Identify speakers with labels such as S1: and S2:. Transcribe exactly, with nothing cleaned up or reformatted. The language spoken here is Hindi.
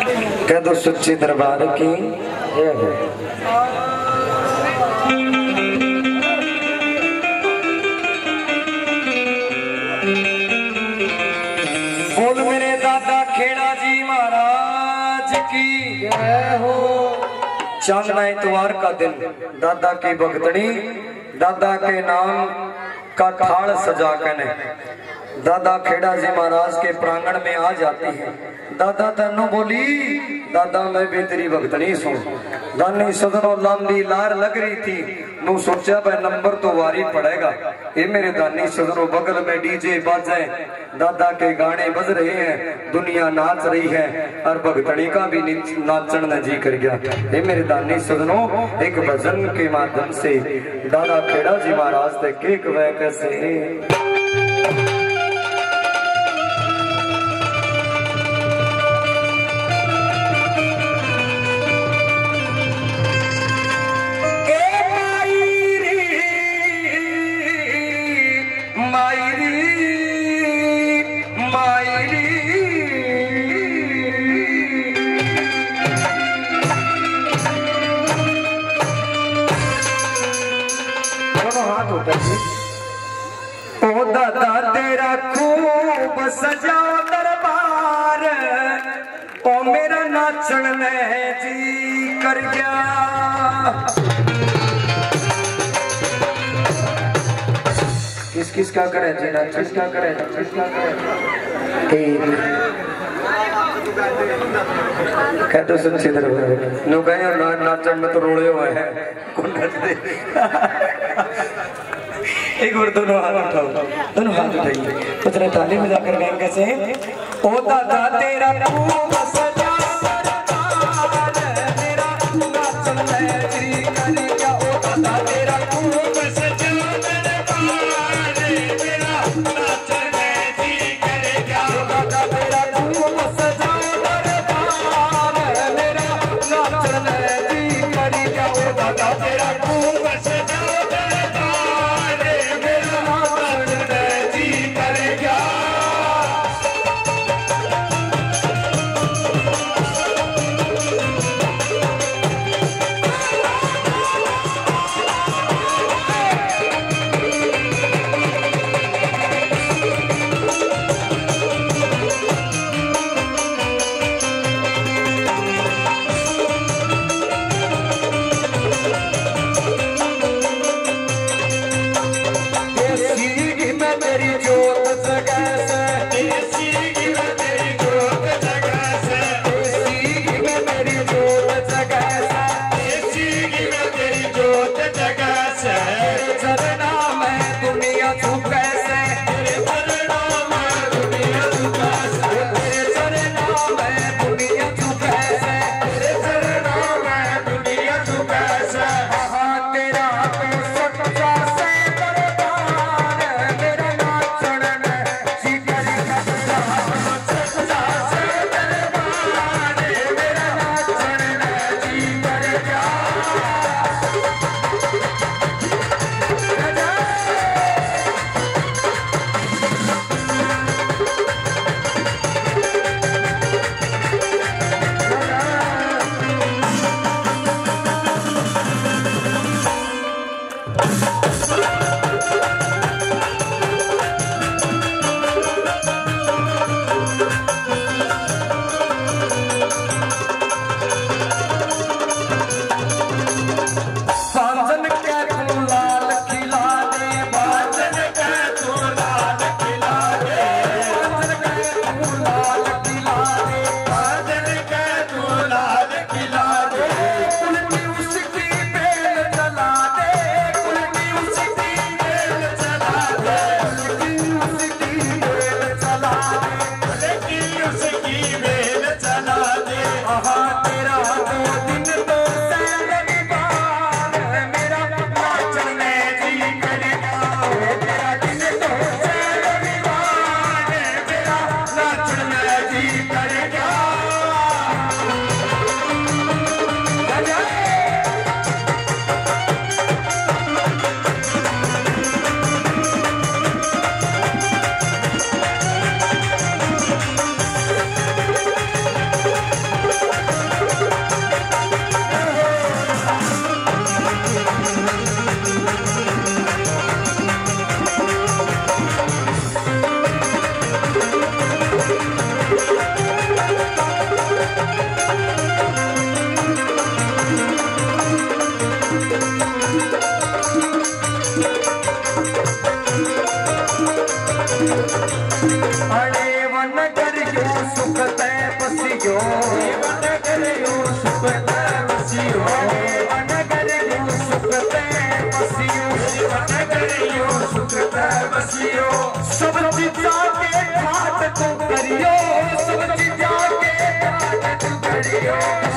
S1: कह दो सच्चे दरबार की जय हो। बोल मेरे दादा खेड़ा जी महाराज की जय हो। चांदना इतवार का दिन दादा की भक्तनी दादा के नाम का थाल सजा कर दादा खेड़ा जी महाराज के प्रांगण में आ जाती है। दादा तनु बोली दादा मैं भी तेरी भक्तनी सुन। दानी सदनों लांदी लार लग रही थी नु सोचा भाई नंबर तो वारी पड़ेगा। ये मेरे दानी सदनों बगल में डीजे बाजे दादा के गाने बज रहे हैं, दुनिया नाच रही है और भक्तनी का भी नाचन न जी कर गया। ये मेरे दानी सदनों एक भजन के माध्यम से दादा खेड़ा जी महाराज ने केक वह कैसे ओ दादा तेरा खूब सजा दरबार ओ मेरा नाचन में जी कर गया। किस किस का करे जी नाच किसका करे किसका करे कह तो सच्चे दरबार नो गए और ना नाचन में तो रोड़े हुए हैं कौन नचते। एक बार दोनों हाथ उठाओ, दोनों हाथ उठाइए, उतने ताली में जाकर गाएं कैसे। ओ दादा तेरा खूब सजा दरबार मेरा नाचन में जी कर गया। ओ दादा तेरा खूब सजा दरबार मेरा नाचन में जी कर गया। ओ दादा तेरा खूब सजा दरबार मेरा नाचन में जी कर गया। ओ दादा तेरा खूब सजा बसियो जीवन करियो सुखते बसियो जीवन करियो सुखते बसियो जीवन करियो सुखते बसियो सब चीजा के घाट तू करियो सब चीजा के घाट तू करियो